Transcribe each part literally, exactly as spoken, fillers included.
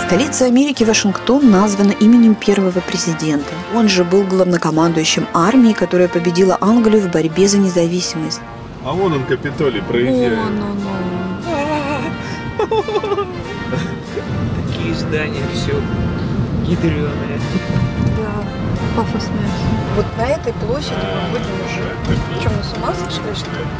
Столица Америки Вашингтон названа именем первого президента. Он же был главнокомандующим армии, которая победила Англию в борьбе за независимость. А вон он, Капитолий, проезжает. О, ну, ну. Такие здания, все ядреное. Да, пафосное. Вот на этой площади мы будем уже. Что, мы с ума сошли, что ли?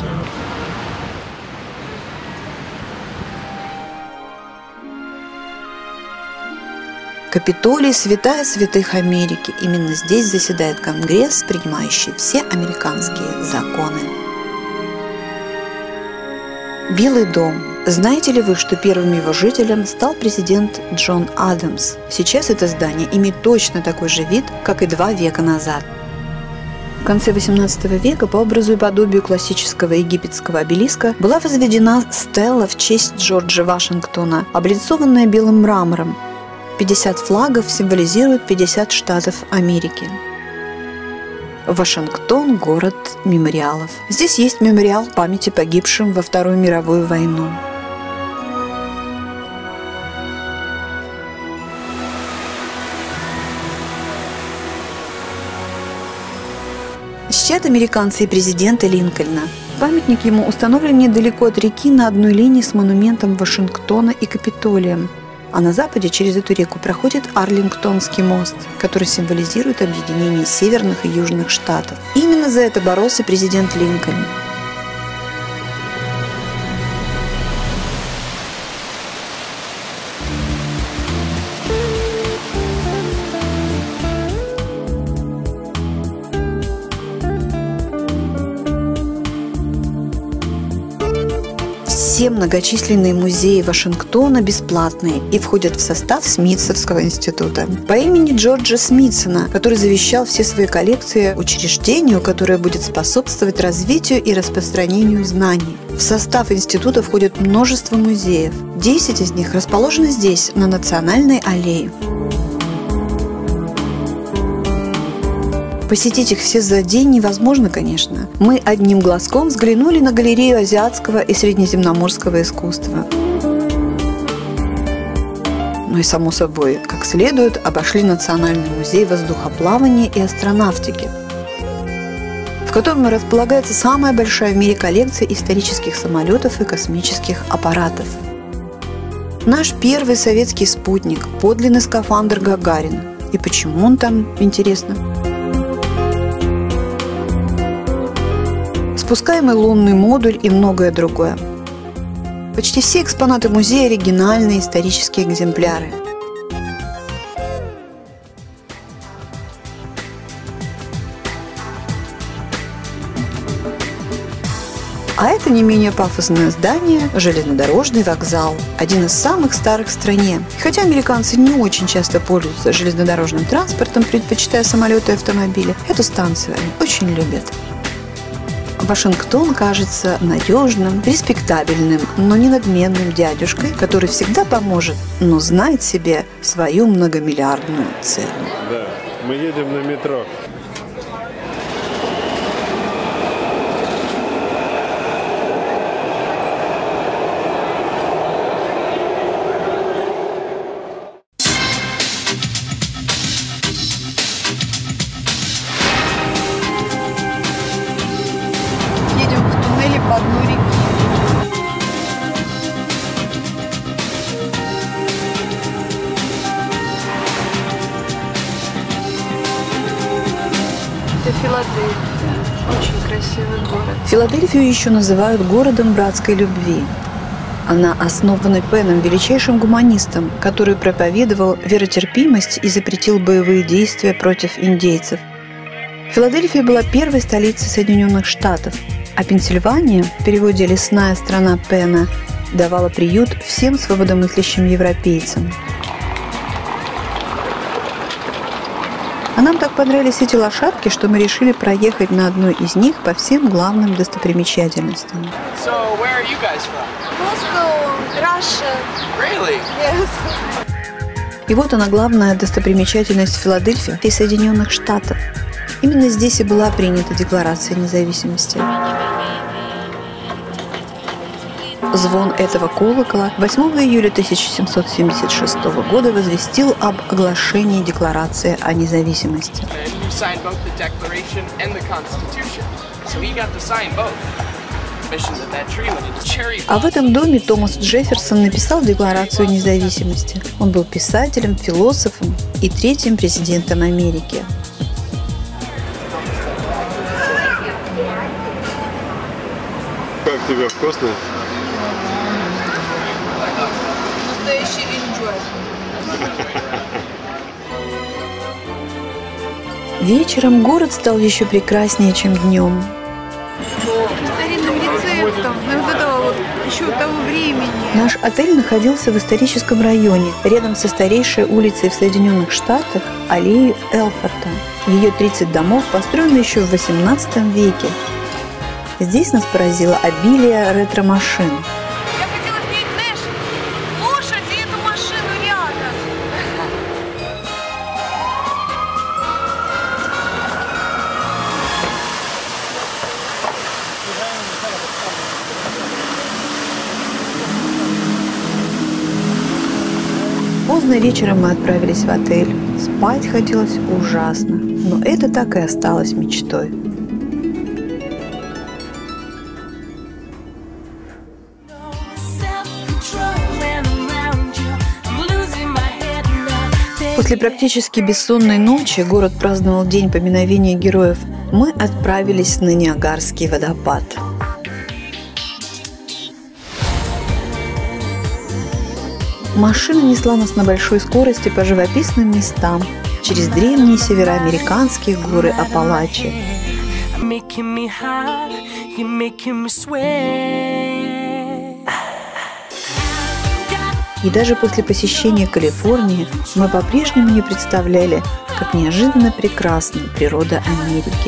Капитолий – святая святых Америки. Именно здесь заседает Конгресс, принимающий все американские законы. Белый дом. Знаете ли вы, что первым его жителем стал президент Джон Адамс? Сейчас это здание имеет точно такой же вид, как и два века назад. В конце восемнадцатого века по образу и подобию классического египетского обелиска была возведена стела в честь Джорджа Вашингтона, облицованная белым мрамором. пятьдесят флагов символизируют пятьдесят штатов Америки. Вашингтон – город мемориалов. Здесь есть мемориал памяти погибшим во Вторую мировую войну. Чтят американцы и президента Линкольна. Памятник ему установлен недалеко от реки на одной линии с монументом Вашингтона и Капитолием. А на западе через эту реку проходит Арлингтонский мост, который символизирует объединение северных и южных штатов. Именно за это боролся президент Линкольн. Все многочисленные музеи Вашингтона бесплатные и входят в состав Смитсовского института. По имени Джорджа Смитсона, который завещал все свои коллекции учреждению, которое будет способствовать развитию и распространению знаний. В состав института входит множество музеев. Десять из них расположены здесь, на Национальной аллее. Посетить их все за день невозможно, конечно. Мы одним глазком взглянули на галерею азиатского и среднеземноморского искусства. Ну и, само собой, как следует, обошли Национальный музей воздухоплавания и астронавтики, в котором располагается самая большая в мире коллекция исторических самолетов и космических аппаратов. Наш первый советский спутник, подлинный скафандр Гагарин. И почему он там, интересно? Спускаемый лунный модуль и многое другое. Почти все экспонаты музея – оригинальные исторические экземпляры. А это не менее пафосное здание – железнодорожный вокзал, один из самых старых в стране. Хотя американцы не очень часто пользуются железнодорожным транспортом, предпочитая самолеты и автомобили, эту станцию они очень любят. Вашингтон кажется надежным, респектабельным, но не надменным дядюшкой, который всегда поможет, но знает себе свою многомиллиардную цель. Да, мы едем на метро. По дну реки. Это Филадельфия. Очень красивый город. Филадельфию еще называют городом братской любви. Она основана Пеном, величайшим гуманистом, который проповедовал веротерпимость и запретил боевые действия против индейцев. Филадельфия была первой столицей Соединенных Штатов, а Пенсильвания, в переводе «лесная страна Пена», давала приют всем свободомыслящим европейцам. А нам так понравились эти лошадки, что мы решили проехать на одной из них по всем главным достопримечательностям. So, where are you guys from? Moscow, Russia. Really? Yes. И вот она, главная достопримечательность Филадельфии и Соединенных Штатов. Именно здесь и была принята Декларация независимости. звон этого колокола восьмого июля тысяча семьсот семьдесят шестого года возвестил об оглашении Декларации о независимости. А в этом доме Томас Джефферсон написал Декларацию независимости. Он был писателем, философом и третьим президентом Америки. Как тебе, вкусно? Настоящий энджой. Вечером город стал еще прекраснее, чем днем. Старинным рецептом, вот этого вот еще того времени. Наш отель находился в историческом районе, рядом со старейшей улицей в Соединенных Штатах, аллеей Элфорта. Ее тридцать домов построены еще в восемнадцатом веке. Здесь нас поразило обилие ретро-машин. Я хотела снять, знаешь, лошадь и эту машину рядом. Поздно вечером мы отправились в отель. Спать хотелось ужасно, но это так и осталось мечтой. После практически бессонной ночи город праздновал День поминовения героев. Мы отправились на Ниагарский водопад. Машина несла нас на большой скорости по живописным местам, через древние североамериканские горы Апалачи. И даже после посещения Калифорнии мы по-прежнему не представляли, как неожиданно прекрасна природа Америки.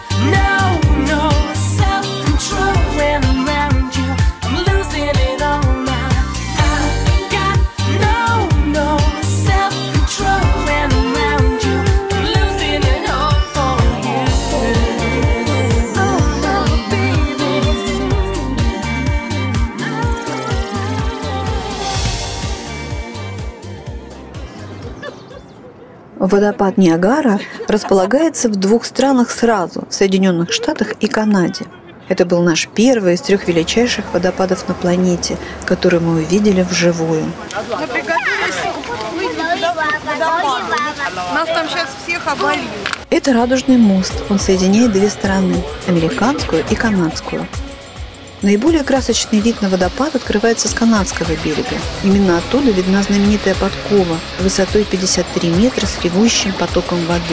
Водопад Ниагара располагается в двух странах сразу, в Соединенных Штатах и Канаде. Это был наш первый из трех величайших водопадов на планете, который мы увидели вживую. Мы приготовились выйти туда, к водопаду. Нас там сейчас всех обольют. Это Радужный мост. Он соединяет две страны – американскую и канадскую. Наиболее красочный вид на водопад открывается с канадского берега. Именно оттуда видна знаменитая подкова высотой пятьдесят три метра с ревущим потоком воды.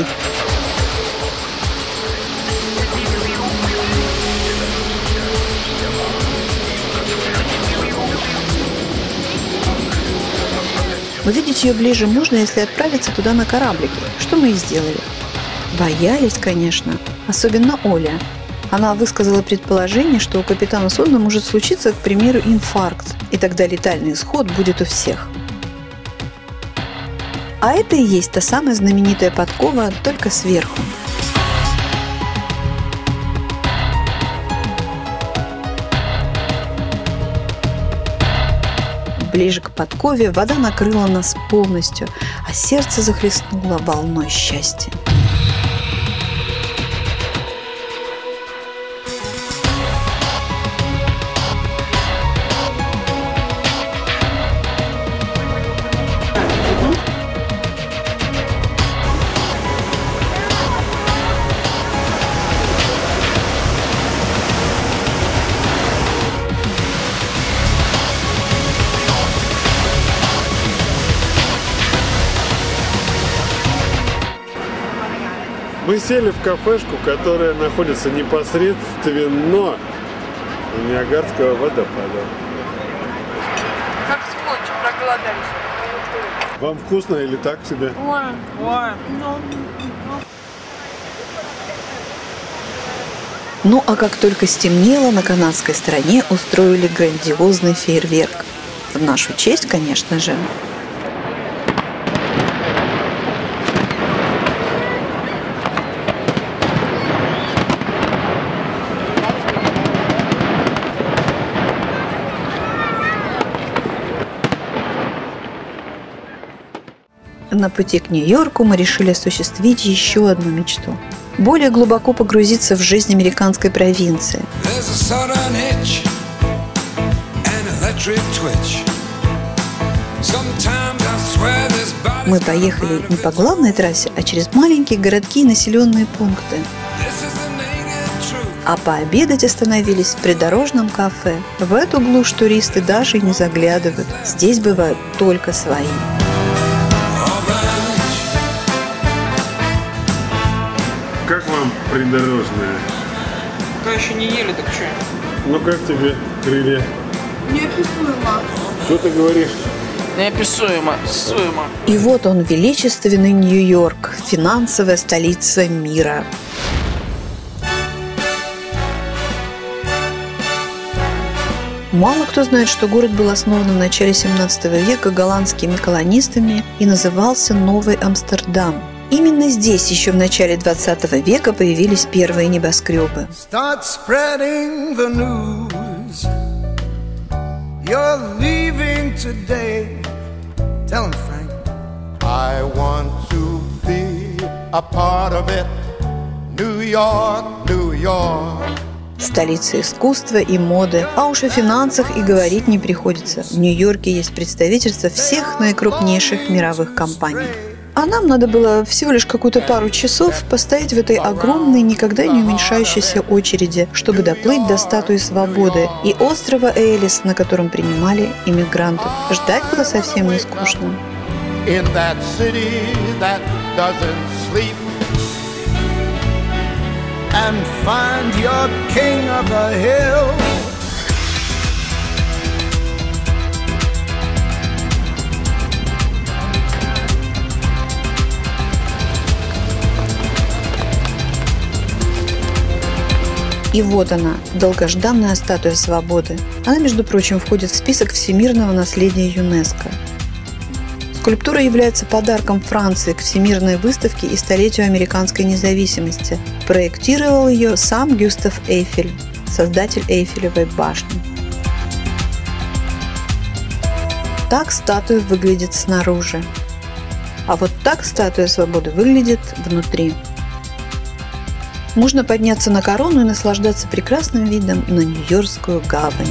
Увидеть ее ближе можно, если отправиться туда на кораблике, что мы и сделали. Боялись, конечно, особенно Оля. Она высказала предположение, что у капитана судна может случиться, к примеру, инфаркт, и тогда летальный исход будет у всех. А это и есть та самая знаменитая подкова, только сверху. Ближе к подкове вода накрыла нас полностью, а сердце захлестнуло волной счастья. Мы сели в кафешку, которая находится непосредственно у Ниагарского водопада. Как сволочи проголодались. Вам вкусно или так себе? Ой, ой. Ну а как только стемнело, на канадской стороне устроили грандиозный фейерверк. В нашу честь, конечно же. на пути к Нью-Йорку мы решили осуществить еще одну мечту. Более глубоко погрузиться в жизнь американской провинции. Мы поехали не по главной трассе, а через маленькие городки и населенные пункты. А пообедать остановились в придорожном кафе. В эту глушь туристы даже и не заглядывают. Здесь бывают только свои. Как вам придорожные? Пока еще не ели, так что? Ну как тебе крылья? Неописуемо. Что ты говоришь? Неописуемо, суемо. И вот он, величественный Нью-Йорк, финансовая столица мира. Мало кто знает, что город был основан в начале семнадцатого века голландскими колонистами и назывался Новый Амстердам. Именно здесь еще в начале двадцатого века появились первые небоскребы. Start spreading the news. You're leaving today. Tell him, Frank. I want to be a part of it. New York, New York. Столица искусства и моды, а уж о финансах и говорить не приходится. В Нью-Йорке есть представительства всех наикрупнейших мировых компаний. А нам надо было всего лишь какую-то пару часов постоять в этой огромной, никогда не уменьшающейся очереди, чтобы доплыть до статуи Свободы и острова Элис, на котором принимали иммигрантов. Ждать было совсем не скучно. And find your king of the hill. И вот она, долгожданная статуя Свободы. Она, между прочим, входит в список всемирного наследия ЮНЕСКО. Скульптура является подарком Франции к Всемирной выставке и столетию американской независимости. Проектировал ее сам Гюстав Эйфель, создатель Эйфелевой башни. Так статуя выглядит снаружи. А вот так статуя Свободы выглядит внутри. Можно подняться на корону и наслаждаться прекрасным видом на Нью-Йоркскую гавань.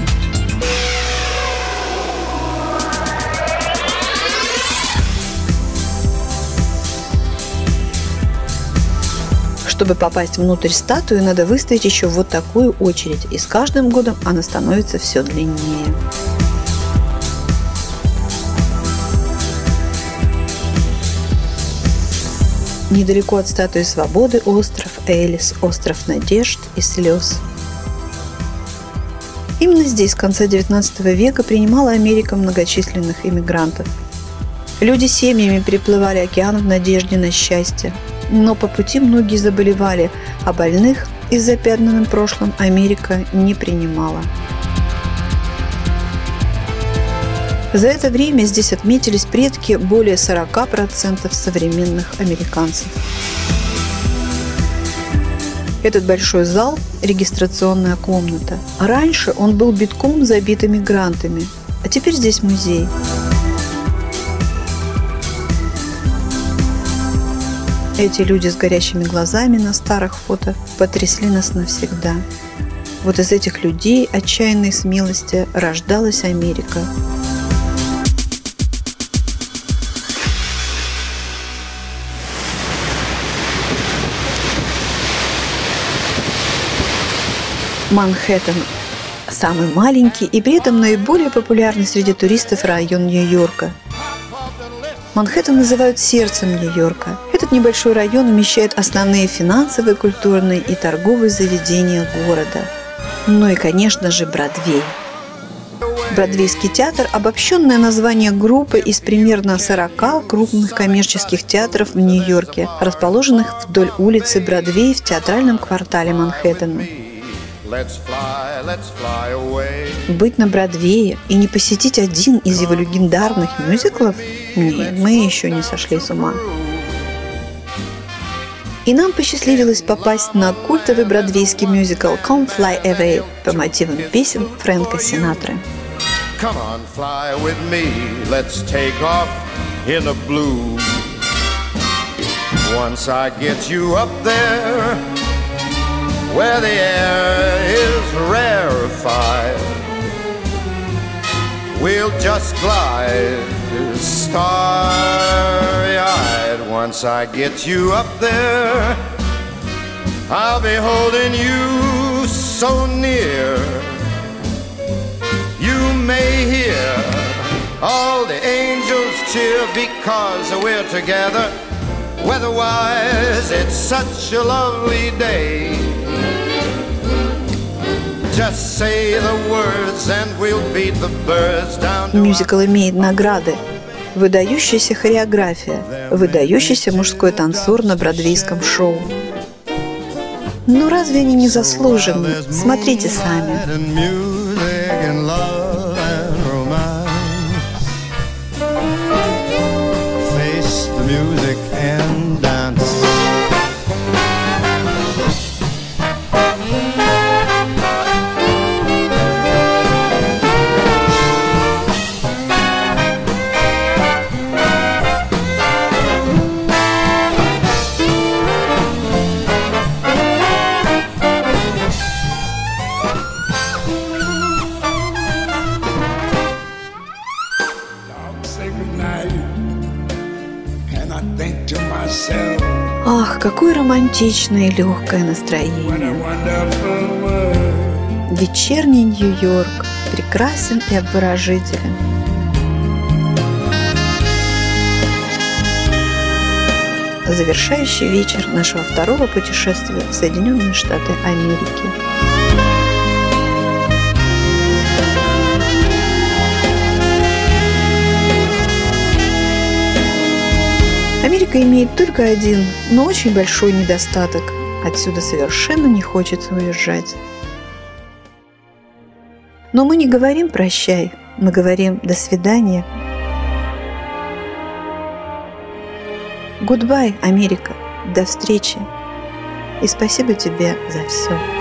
Чтобы попасть внутрь статуи, надо выстоять еще вот такую очередь, и с каждым годом она становится все длиннее. Недалеко от статуи Свободы остров Элис, остров надежд и слез. Именно здесь в конце девятнадцатого века принимала Америка многочисленных иммигрантов. Люди семьями переплывали океан в надежде на счастье. Но по пути многие заболевали, а больных из запятнанным прошлым Америка не принимала. За это время здесь отметились предки более сорока процентов современных американцев. Этот большой зал – регистрационная комната. Раньше он был битком забит иммигрантами, а теперь здесь музей. Эти люди с горящими глазами на старых фото потрясли нас навсегда. Вот из этих людей отчаянной смелости рождалась Америка. Манхэттен – самый маленький и при этом наиболее популярный среди туристов район Нью-Йорка. Манхэттен называют сердцем Нью-Йорка. Этот небольшой район вмещает основные финансовые, культурные и торговые заведения города. Ну и, конечно же, Бродвей. Бродвейский театр – обобщенное название группы из примерно сорока крупных коммерческих театров в Нью-Йорке, расположенных вдоль улицы Бродвей в театральном квартале Манхэттена. Быть на Бродвее и не посетить один из его легендарных мюзиклов? Нет, мы еще не сошли с ума. И нам посчастливилось попасть на культовый бродвейский мюзикл «Come Fly Away» по мотивам песен Фрэнка Синатры. Come on, fly with me, let's take off in the blue. Once I get you up there, where the air is rarefied, we'll just glide starry-eyed. Once I get you up there, I'll be holding you so near. You may hear all the angels cheer because we're together. Weather-wise, it's such a lovely day. Just say the words and we'll beat the birds down to... Мюзикл имеет награды. Выдающаяся хореография, выдающийся мужской танцор на бродвейском шоу. Ну разве они не заслужены? Смотрите сами. Ах, какое романтичное и легкое настроение. Вечерний Нью-Йорк прекрасен и обворожителен. Завершающий вечер нашего второго путешествия в Соединенные Штаты Америки. Америка имеет только один, но очень большой недостаток. Отсюда совершенно не хочется уезжать. Но мы не говорим «прощай», мы говорим «до свидания». Goodbye, Америка. До встречи. И спасибо тебе за все.